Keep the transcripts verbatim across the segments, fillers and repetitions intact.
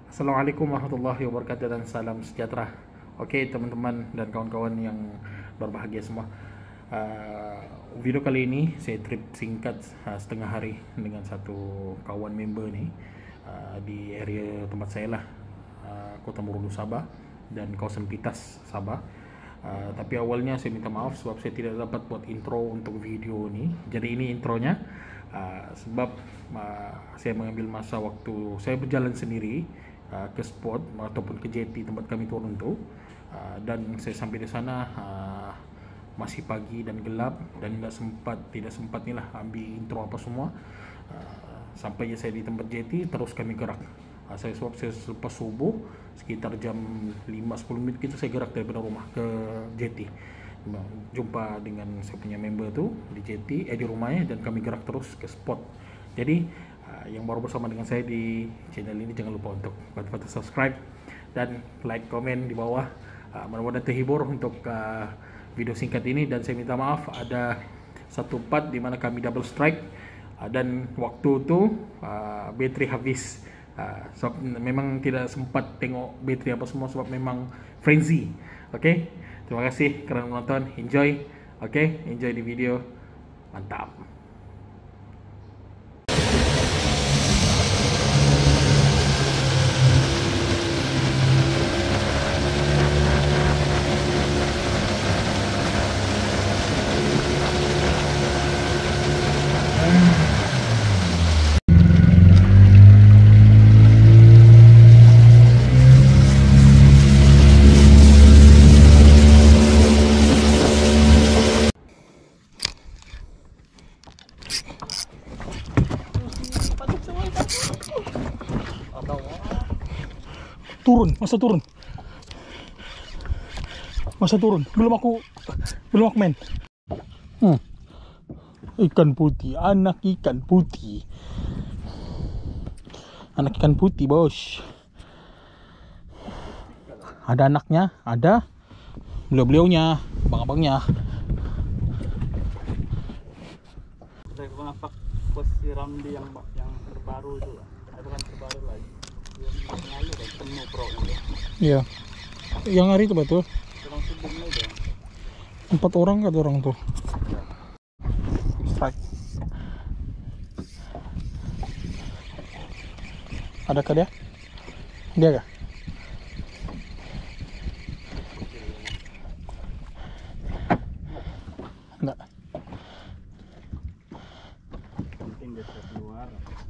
Assalamualaikum warahmatullahi wabarakatuh dan salam sejahtera. Oke teman-teman dan kawan-kawan yang berbahagia semua. Uh, video kali ini saya trip singkat uh, setengah hari dengan satu kawan member ni uh, di area tempat saya lah, uh, Kota Murudu Sabah dan kawasan Pitas Sabah. Uh, tapi awalnya saya minta maaf sebab saya tidak dapat buat intro untuk video ni. Jadi ini intronya uh, sebab uh, saya mengambil masa waktu saya berjalan sendiri Uh, ke spot ataupun ke jetty tempat kami turun tu, uh, dan saya sampai di sana uh, masih pagi dan gelap dan tidak sempat tidak sempat ni lah ambil intro apa semua. Uh, sampai saya di tempat jetty terus kami gerak. Uh, saya sebab saya selepas subuh sekitar jam lima sepuluh minit gitu saya gerak daripada rumah ke jetty. Jumpa dengan saya punya member tu di jetty eh di rumahnya dan kami gerak terus ke spot. Jadi yang baru bersama dengan saya di channel ini, jangan lupa untuk bantu-bantu subscribe dan like, komen di bawah. Uh, mudah-mudahan terhibur untuk uh, video singkat ini, dan saya minta maaf ada satu part di mana kami double strike uh, dan waktu itu uh, bateri habis. Uh, so, memang tidak sempat tengok bateri apa semua sebab memang frenzy. Oke, okay? Terima kasih kerana menonton. Enjoy. Oke, okay? Enjoy di video. Mantap. Turun, masa turun, masa turun. Belum aku, belum aku main. Hmm. Ikan putih, anak ikan putih, anak ikan putih bos. Ada anaknya, ada beliau-beliaunya, abang-abangnya. Saya kenapa posisi Ramli yang yang terbaru itu, ada kan terbaru lagi. Lalu kan penuh pro itu. Iya. Yang hari itu betul. Orang sebelumnya itu. Empat orang kata orang tuh. Strike. Adakah dia? Dia kah? Enggak. Penting dia keluar.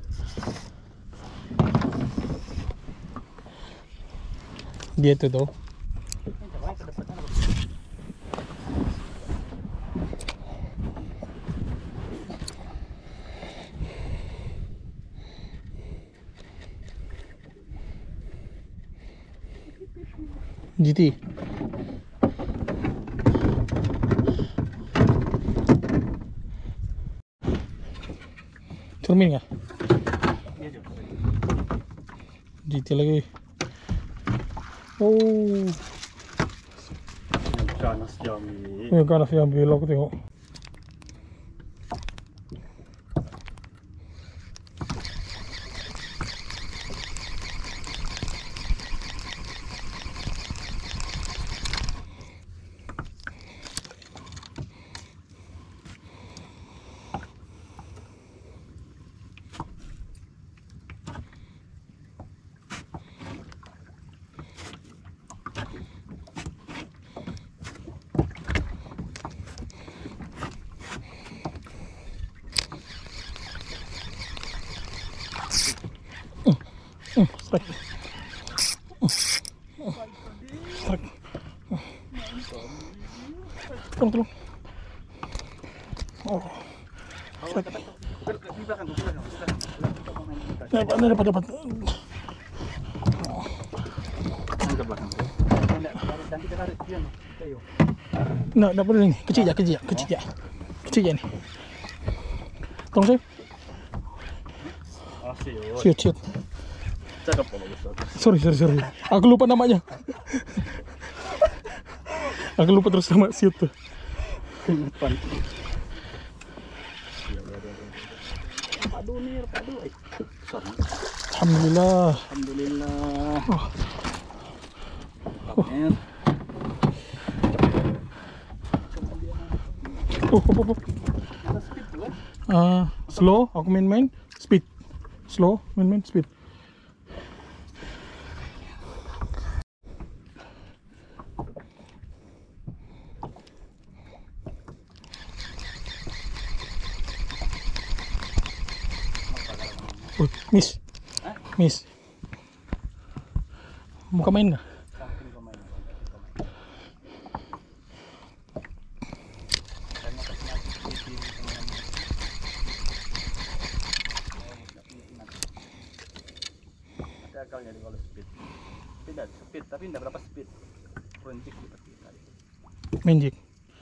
Dia itu tuh. G T. Cermin nggak? G T lagi. Oh, Ganas Jambi. ya ganas yang belok tengok. Uh, strike. Uh, uh, strike. Uh. Tolong, tolong. Oh, strike. Dapat, dapat, dapat. Ke belakang. Nanti kita tarik dia. Ayo. Nggak, nggak boleh ni. Kecil je, kecil je, kecil je. Kecil je ni. Tolong saya. Ah, siut. Siut, siut. Cakap apa Ustaz? Sorry, sorry, sorry. Aku lupa namanya. Aku lupa terus nama siut tuh. Depan. Padu nih, padu. Alhamdulillah. Alhamdulillah. Oh. Paknya. Oh, oh, oh, oh. Kita speed tuh kan? Ah, slow, aku main-main, speed. Slow, main-main, speed. Oh, miss. Hah? Miss. Mau ka main nggak? Samping pemain. Karena pas natin speed yung pemain. Nanti akal jadi kalau speed. Tidak speed, tapi tidak berapa speed. Runcik seperti tadi. Main jig.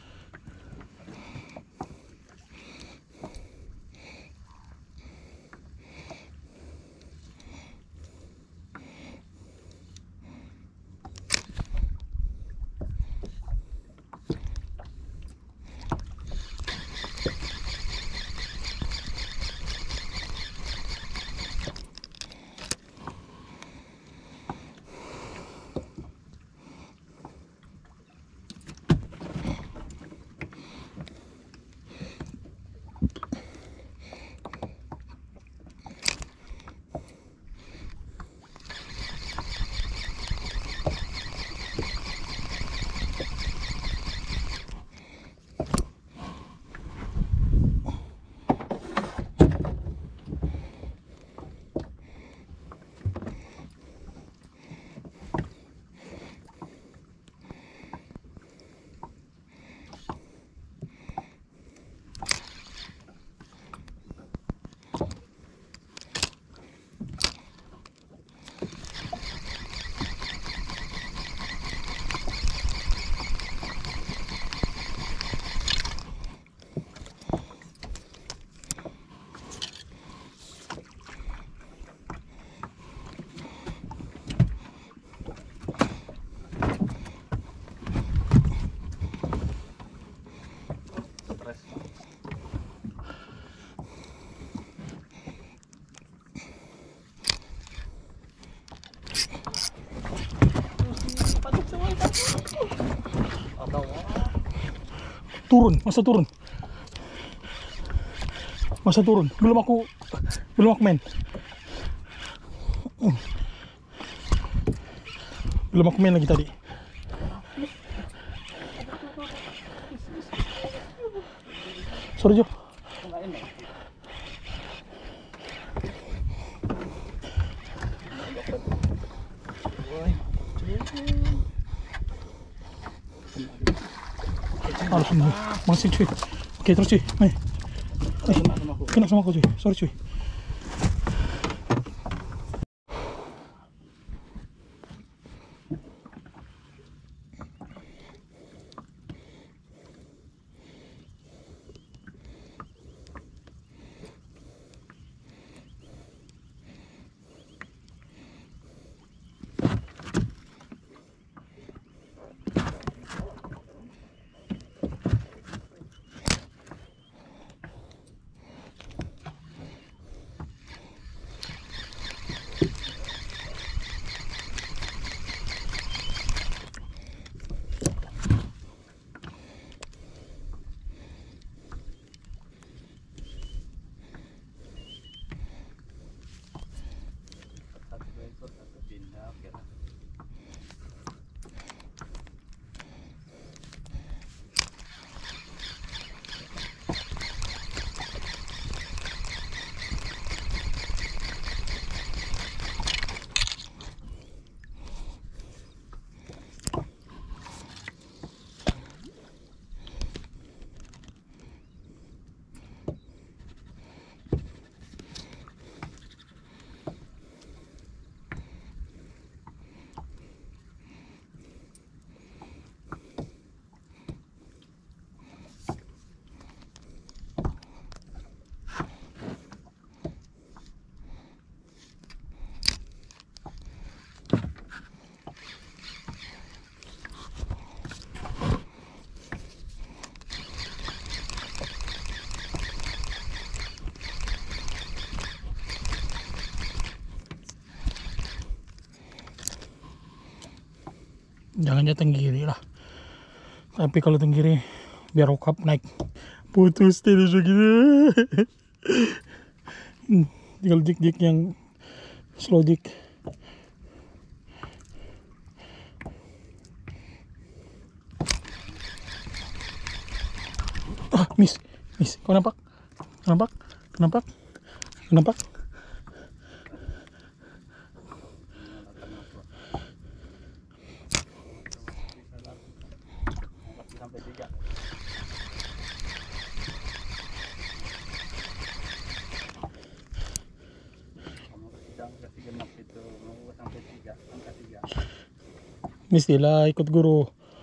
Stres. Turun, masa turun. Masa turun. Belum aku belum aku main. Belum aku main lagi tadi. Sorry Jo. Alhamdulillah, masih cuy. Oke terus cuy, main. Eh, kena sama aku cuy, sorry cuy. Jangan jatuh tenggiri lah. Tapi kalau tenggiri biar rokap naik. Putus terus gitu. Tinggal dik-dik yang slow dik. Ah, miss, miss. Kau nampak? Nampak? Nampak? Nampak? Sampai tiga. Kamu kasih genap itu mau sampai tiga, angka tiga. Mestilah ikut guru.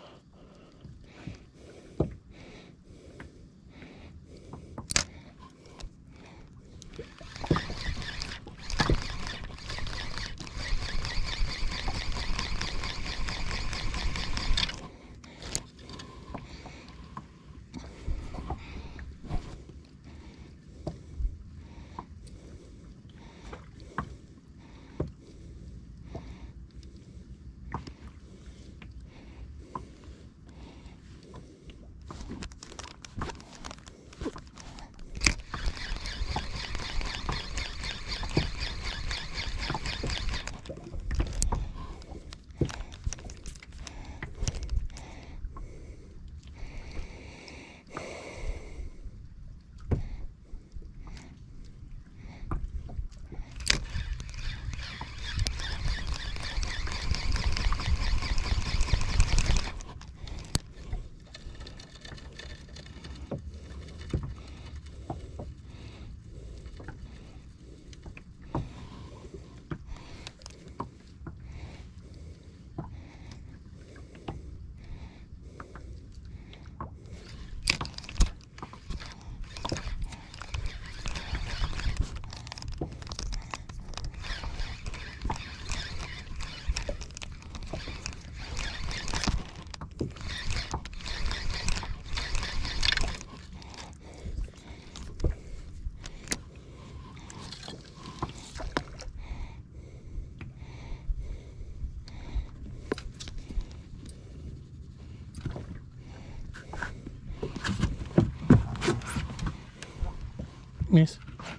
Miss.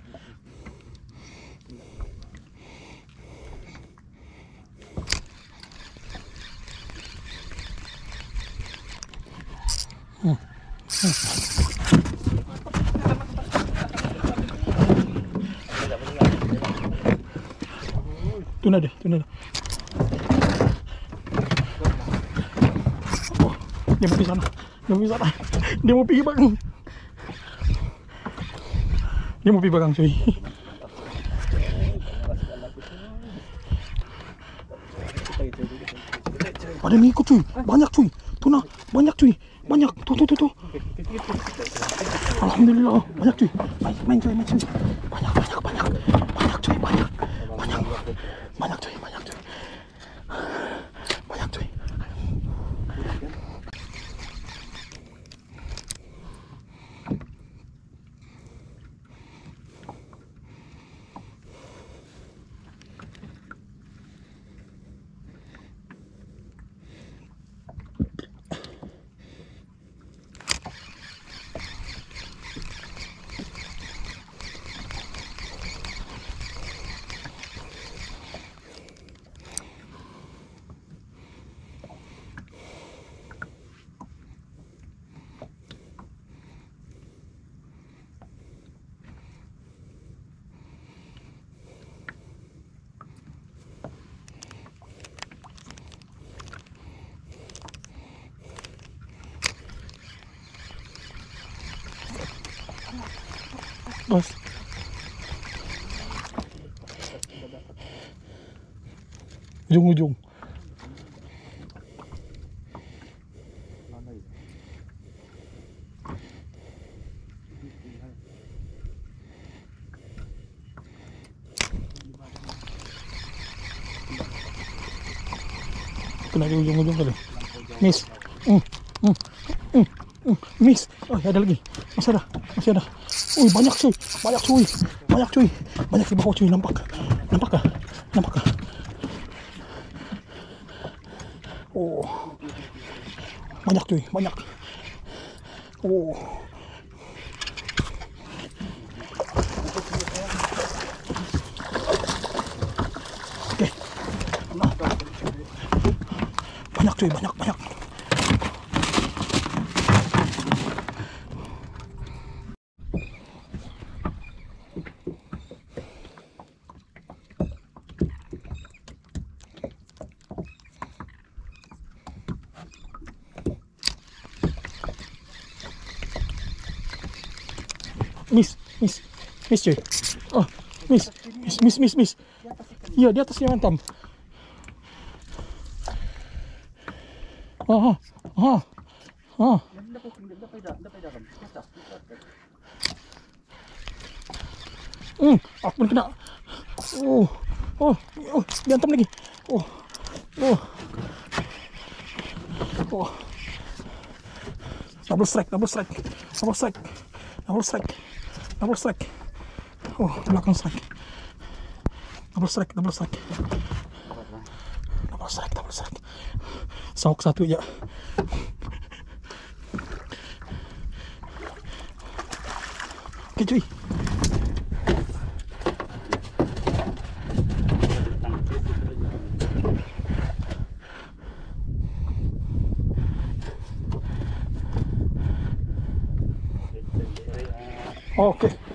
Hmm. Hmm. Tuna deh, tuna deh. Oh, dia mau pergi sana. Dia mau pergi sana. Dia mau pergi bang. Dia mau pergi belakang cuy. Ada yang ikut cuy. Banyak cuy. Tuna. Banyak cuy. Banyak. Tuh tuh tuh tuh. Alhamdulillah. Banyak cuy. Main main cuy. Main cuy. Banyak banyak banyak. Banyak cuy. Banyak. Banyak. Banyak cuy. Banyak cuy. Banyak cuy. Bos. Ujung-ujung. Kena di ujung-ujung kali. Miss. Mm, mm, mm, mm, miss. Oh, ada lagi. Masih ada. Masih ada. Wih, banyak cuy. Banyak cuy. Banyak cuy. Banyak di bawah cuy. Nampak. Nampak kah? Nampak kah? Oh, banyak cuy, banyak. Oh, oke, nah, banyak cuy, banyak, banyak. Miss, miss, miss cuy. Oh, miss, miss, miss, miss, miss. Iya, di atasnya mantap. Ah, ah, ah. Hmm, aku pun kena. Oh, oh, oh, diantam lagi. Oh, oh, oh. Double strike, double strike, double strike, double strike, double strike. Oh, belakang strike. Double strike, double strike. Double strike, double strike. Sauk satu aja. Oke cuy. Oke.